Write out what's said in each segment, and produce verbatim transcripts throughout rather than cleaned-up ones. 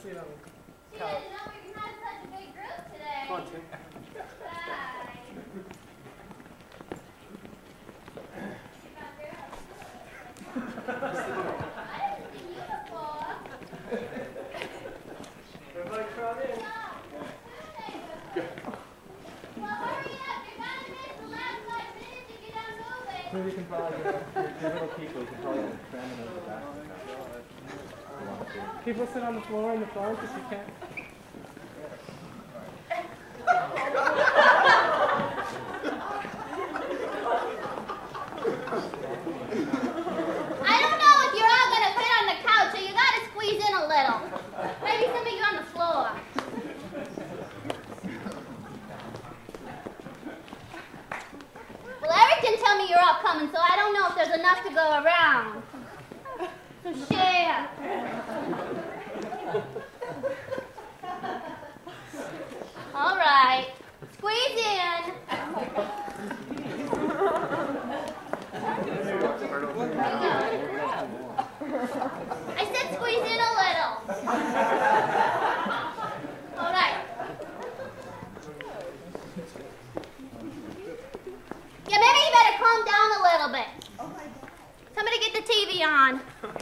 seat on the She couch. didn't know we had such a big group today. Come on, Tim. Bye. I didn't see you before. Everybody crowd in. Well, hurry up. You're gonna miss the last five minutes if you don't move it. Maybe you can probably get your, your little people, you can probably cram it in the back. People sit on the floor in the front if you can't. I don't know if you're all gonna fit on the couch, so you gotta squeeze in a little. Maybe some of you on the floor. Well, Eric didn't tell me you're all coming, so I don't know if there's enough to go around. So share. All right. Squeeze in. I said squeeze in a little. All right. Yeah, maybe you better calm down a little bit. Somebody get the T V on.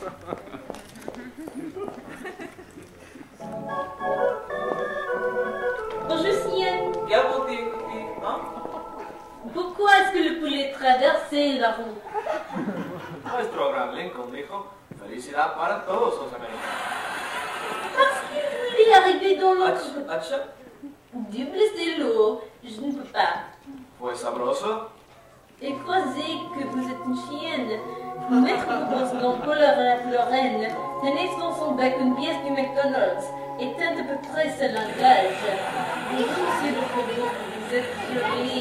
Bonjour, Sienne. Bien monté, écoutez, hein? Pourquoi est-ce que le poulet traversait la route? Nuestro Abraham Lincoln dijo, felicidad para todos los americanos. Parce qu'il voulait arriver dans l'autre. Ach- Acha, Du blessé l'eau, je ne peux pas. fue sabroso. Et croisez que vous êtes une chienne. Maître Bourse dans Paul Lorraine tenait dans son bec une pièce du McDonald's et teint à peu près ce langage. Bonjour, monsieur le Faubourg, vous êtes joli.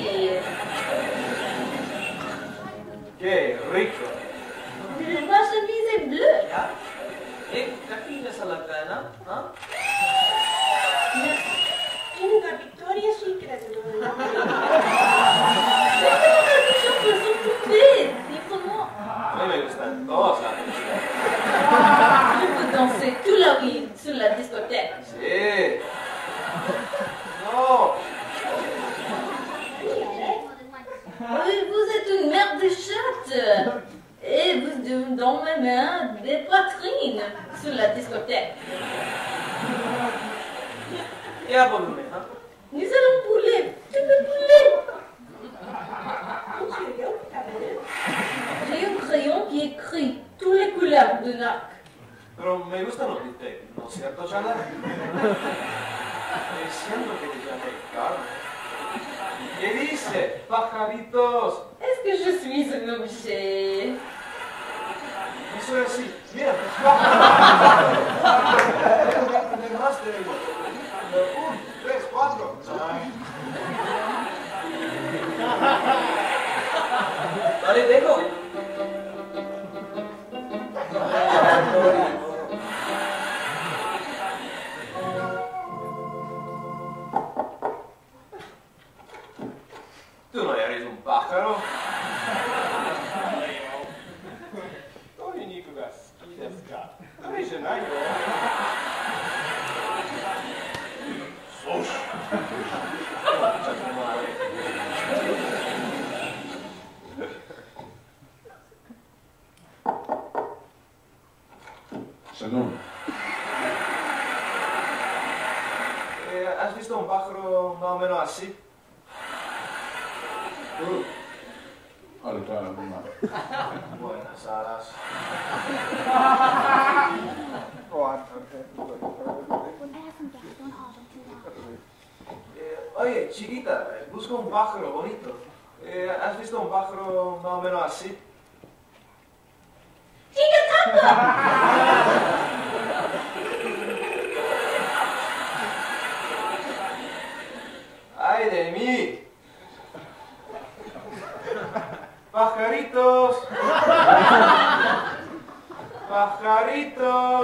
Qué rico. Ma chemise est bleue. ¿Ya? ¿Eh? ¿Qué tienes a la cana? ¿Ah? Una Victoria Secret. A mí me gustan todas las películas. Je peux danser toute la vie sur la discothèque. Sí. No. Oui, vous êtes une merde de chatte. Et vous avez dans mes mains des poitrines sur la discothèque. Ya volumen, ¿ah? Nous allons poulet, tout le poulet. J'ai un crayon qui écrit toutes les couleurs de N A C. Pero me gustan los bistecs, ¿no es cierto, Chala? Diciendo que te llamé Carmen. ¿Qué dice? Pajaritos. Est-ce que je suis un objet? Eso es así. Mira, pájaros. Más de un, tres, cuatro. Dale, dejo. Tú no eres un pájaro. 鶏肉が好きですか？鶏じゃないよ。 そうし。 Salud. Eh, ¿Has visto un pájaro más o menos así? Uh. Ahorita una. Buenas alas. Oh, I'm, I'm Eh, oye, chiquita, eh, busco un pájaro bonito. Eh, ¿Has visto un pájaro más o menos así? ¡Ay de mí! ¡Pajaritos! ¡Pajaritos!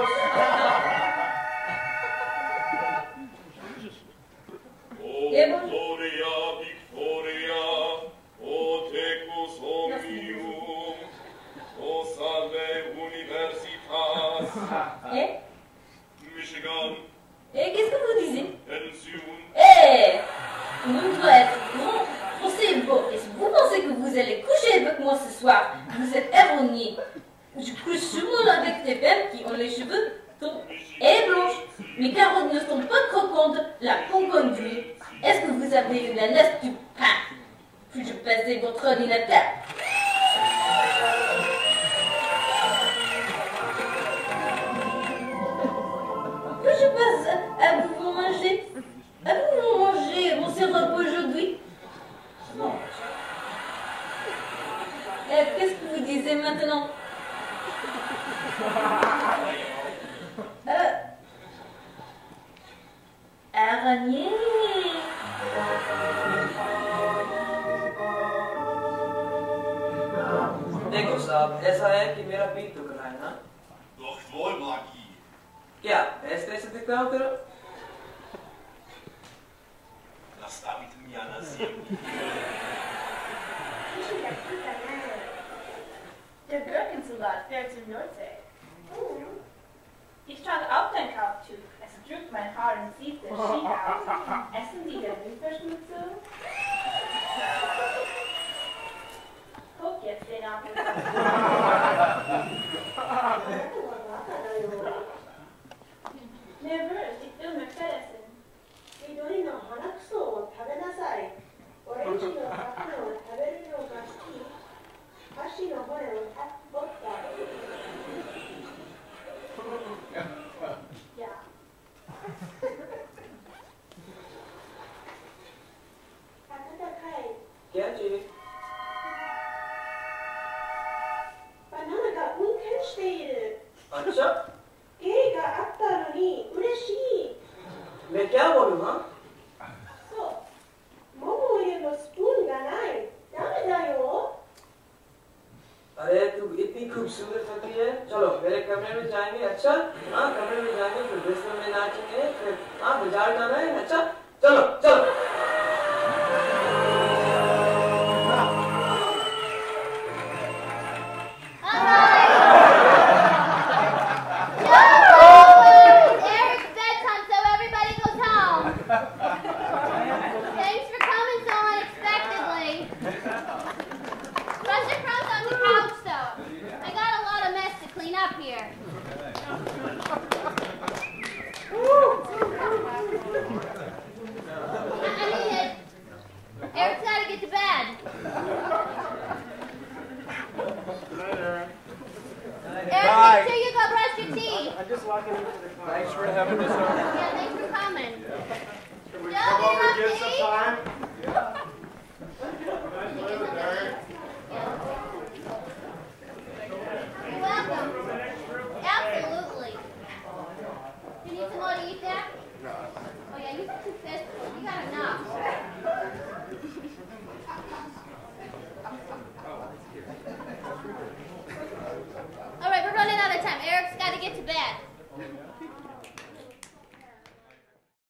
Et bon. Victoria, Victoria, o tecus omnium, o salve universitas. Et Michigan, Le monde doit être grand, français et beau. Et si vous pensez que vous allez coucher avec moi ce soir, vous êtes erroné. Je couche seulement avec des femmes qui ont les cheveux longs et blanches. Mes carottes ne sont pas croquantes, la peau conduite. Est-ce que vous avez une laisse du pain? Puis-je passer votre ordinateur? Que je passe à vous manger? Avez-vous mangé mon sirop aujourd'hui? Non. Euh, Qu'est-ce que vous disiez maintenant? Euh, araignée. देखो साहब, ऐसा है कि मेरा पेट दुख रहा है ना? Doch wohl, Blackie. क्या ऐसे ऐसे दिखता हूँ तेरा? Nastavit меня на землю. Der Gurkensalat fährt zur Nordsee. Ich trage auch dein Kauftuch. Es drückt mein Haar und sieht sehr schick aus. Essen Sie Gemüseverschmutzung? Guck jetzt den Apfel. Nervös, ich will mir Fett essen. 緑の花くそを食べなさい。オレンジの花を食べるのが好き。足の骨を取った。いや。温かい。 क्या चाहिए? バナナが運転している。 अच्छा? ゲイがあったのに嬉しい。 मैं क्या बोलूँ हाँ? そう。桃入れのスプーンがない。ダメだよ。 अरे तू इतनी खूबसूरत होती है। चलो मेरे कमरे में जाएंगे। अच्छा हाँ कमरे में जाएंगे फिर डिस्को में नाचेंगे फिर हाँ बाजार जाना है। अच्छा चलो चलो। Eric's bedtime, so everybody goes home. Thanks for coming so unexpectedly. Brush your crumbs on the couch, though. I got a lot of mess to clean up here. I I mean it. Eric's got to get to bed. Eric, make sure you go brush your teeth. I'm just walking into the car. Thanks for having us over. Yeah, thanks for